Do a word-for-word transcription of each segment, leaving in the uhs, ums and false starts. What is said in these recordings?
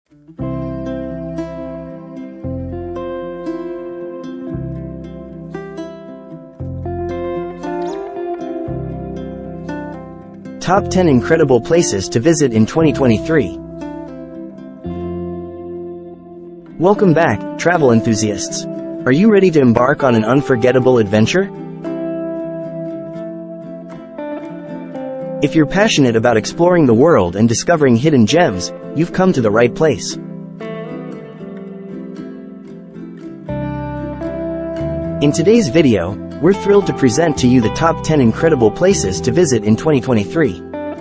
Top ten Incredible Places to Visit in twenty twenty-three. Welcome back, travel enthusiasts. Are you ready to embark on an unforgettable adventure? If you're passionate about exploring the world and discovering hidden gems, you've come to the right place. In today's video, we're thrilled to present to you the top ten incredible places to visit in twenty twenty-three.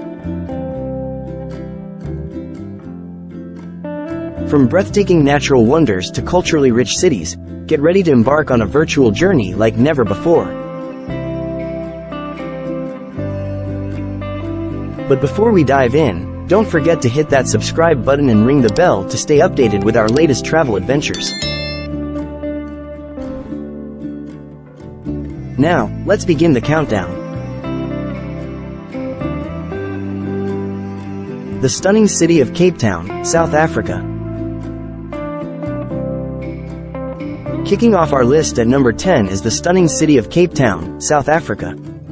From breathtaking natural wonders to culturally rich cities, get ready to embark on a virtual journey like never before. But before we dive in, don't forget to hit that subscribe button and ring the bell to stay updated with our latest travel adventures. Now, let's begin the countdown. The stunning city of Cape Town, South Africa. Kicking off our list at number ten is the stunning city of Cape Town, South Africa.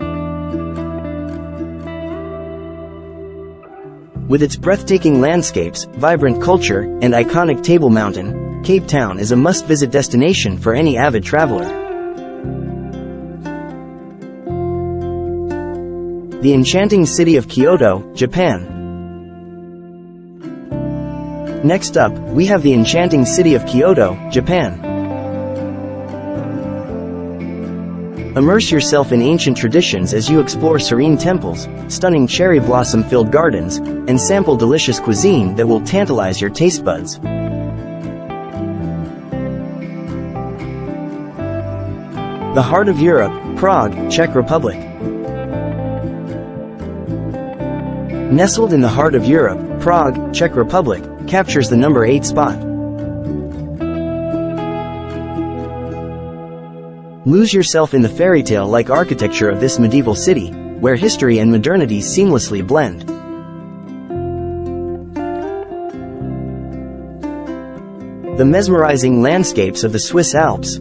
With its breathtaking landscapes, vibrant culture, and iconic Table Mountain, Cape Town is a must-visit destination for any avid traveler. The enchanting city of Kyoto, Japan. Next up, we have the enchanting city of Kyoto, Japan. Immerse yourself in ancient traditions as you explore serene temples, stunning cherry blossom-filled gardens, and sample delicious cuisine that will tantalize your taste buds. The heart of Europe, Prague, Czech Republic. Nestled in the heart of Europe, Prague, Czech Republic, captures the number eight spot. Lose yourself in the fairy tale-like architecture of this medieval city, where history and modernity seamlessly blend. The mesmerizing landscapes of the Swiss Alps.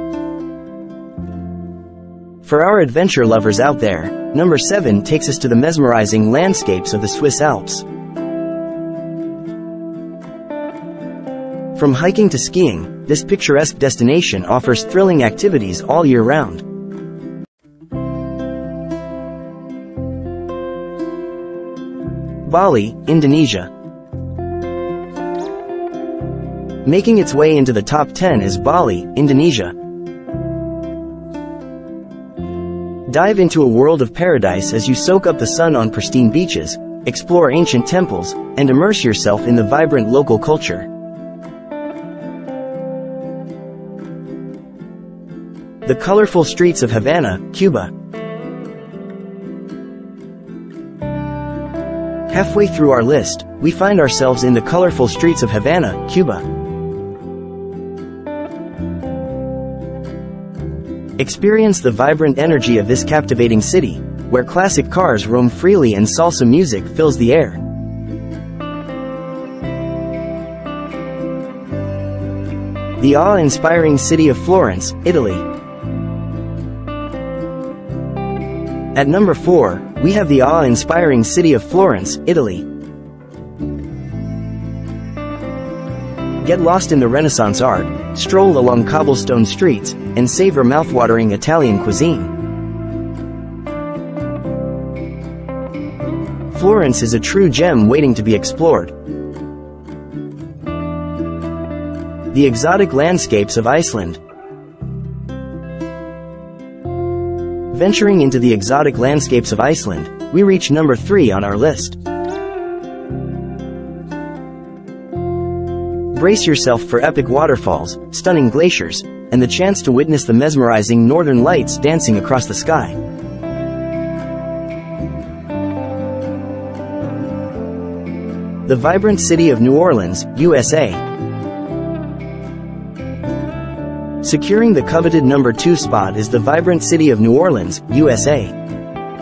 For our adventure lovers out there, number seven takes us to the mesmerizing landscapes of the Swiss Alps. From hiking to skiing, this picturesque destination offers thrilling activities all year round. Bali, Indonesia. Making its way into the top ten is Bali, Indonesia. Dive into a world of paradise as you soak up the sun on pristine beaches, explore ancient temples, and immerse yourself in the vibrant local culture. The colorful streets of Havana, Cuba. Halfway through our list, we find ourselves in the colorful streets of Havana, Cuba. Experience the vibrant energy of this captivating city, where classic cars roam freely and salsa music fills the air. The awe-inspiring city of Florence, Italy. At number four, we have the awe-inspiring city of Florence, Italy. Get lost in the Renaissance art, stroll along cobblestone streets, and savor mouth-watering Italian cuisine. Florence is a true gem waiting to be explored. The exotic landscapes of Iceland. Venturing into the exotic landscapes of Iceland, we reach number three on our list. Brace yourself for epic waterfalls, stunning glaciers, and the chance to witness the mesmerizing northern lights dancing across the sky. The vibrant city of New Orleans, U S A. Securing the coveted number two spot is the vibrant city of New Orleans, U S A.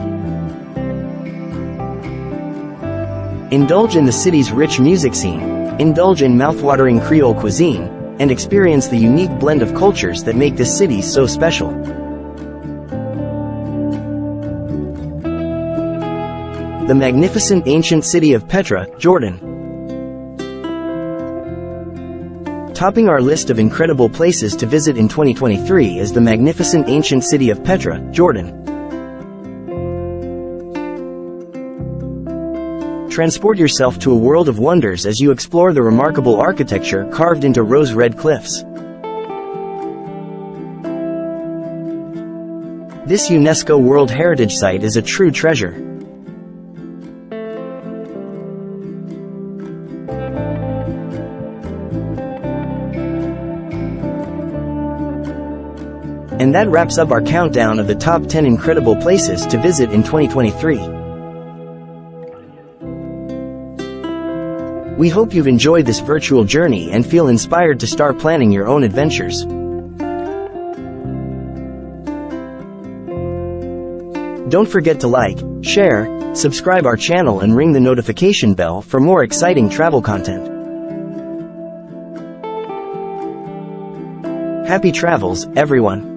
Indulge in the city's rich music scene, indulge in mouthwatering Creole cuisine, and experience the unique blend of cultures that make this city so special. The magnificent ancient city of Petra, Jordan. Topping our list of incredible places to visit in twenty twenty-three is the magnificent ancient city of Petra, Jordan. Transport yourself to a world of wonders as you explore the remarkable architecture carved into rose-red cliffs. This UNESCO World Heritage Site is a true treasure. And that wraps up our countdown of the top ten incredible places to visit in twenty twenty-three. We hope you've enjoyed this virtual journey and feel inspired to start planning your own adventures. Don't forget to like, share, subscribe our channel and ring the notification bell for more exciting travel content. Happy travels, everyone!